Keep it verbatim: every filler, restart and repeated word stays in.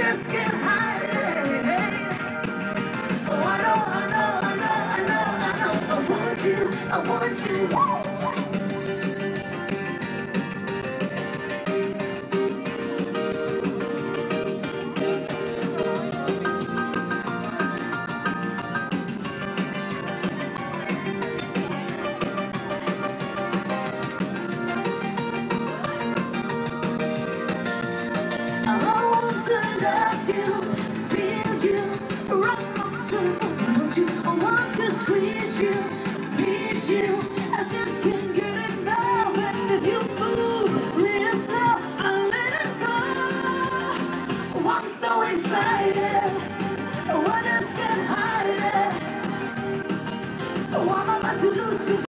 just can't hide it. Oh, I know, I know, I know, I know, I know. I want you, I want you. To love you, feel you, rock my soul. I want you, I want to squeeze you, please you. I just can't get enough. And if you move real slow, I'll let it go. Oh, I'm so excited. Oh, I just can't hide it. Oh, I'm about to lose control.